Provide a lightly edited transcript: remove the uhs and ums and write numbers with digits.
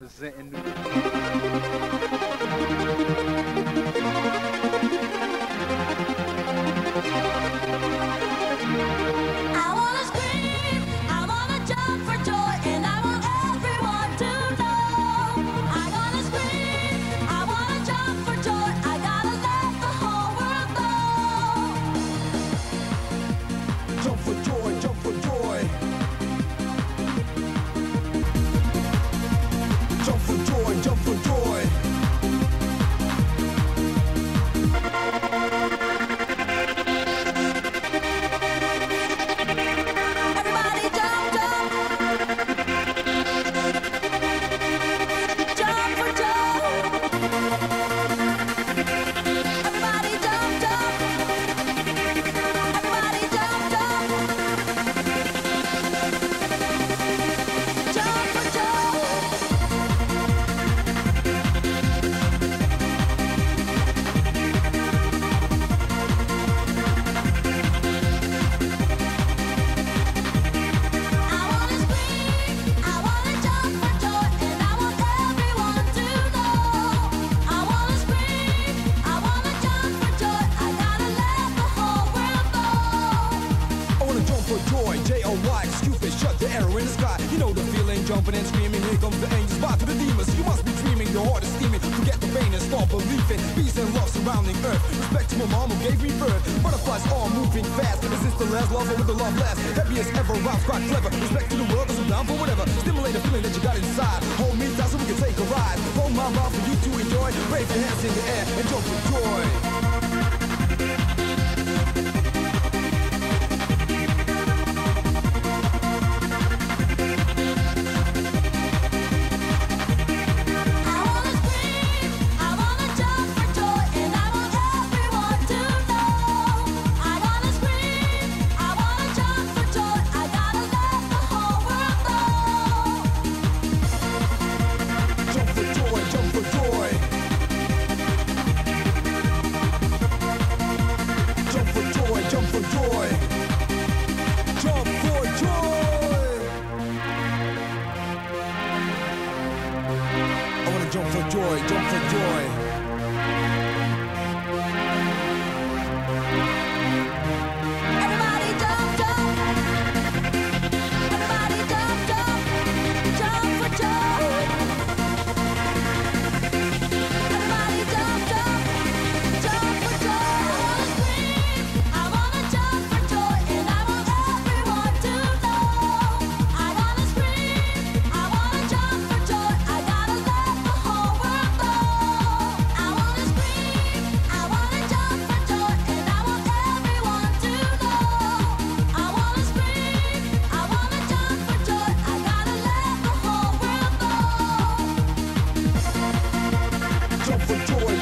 representing New I wanna scream, I wanna jump for joy, and I want everyone to know. I wanna scream, I wanna jump for joy, I gotta let the whole world know. Jump for joy, jump for joy. Jump for joy, jump for joy. Everybody jump, jump. Jump for joy. Everybody jump, jump. Everybody jump, jump. Jump for joy. I wanna scream, I wanna jump for joy, and I want everyone to know. I wanna scream, I wanna jump for joy, I gotta let the whole world know. I wanna jump for joy, J-O-Y, Cupid, shut the arrow in the sky. You know the feeling, jumping and screaming. Here comes the angels, bow to the demons. You must be dreaming, your heart is steaming. Forget the pain and start believing. Peace and love surrounding earth. Respect to my mom who gave me birth. Butterflies all moving fast. Is this the last love or will the love last? Happiest ever, rhymes quite clever. Respect to the world, cause I'm down for whatever. Stimulate the feeling that you got inside. Hold me tight so we can take a ride. Hold my mouth for you to enjoy. Wave your hands in the air and jump for joy. I wanna scream, I wanna jump for joy, and I want everyone to know. I wanna scream, I wanna jump for joy, I gotta let the whole world know. Jump for joy, jump for joy. Jump for joy, jump for joy. Jump for joy. I wanna jump for joy, jump for joy. Everybody jump, jump. Everybody jump, jump. Jump for joy. Everybody jump, jump. Jump for joy. I wanna scream, I wanna jump for joy, and I want everyone to know. I wanna scream, I wanna jump for joy, I gotta let the whole world know. I wanna scream, I wanna jump for joy, and I want everyone to know. I wanna scream, I wanna jump for joy, I gotta let the whole world know. Jump for joy,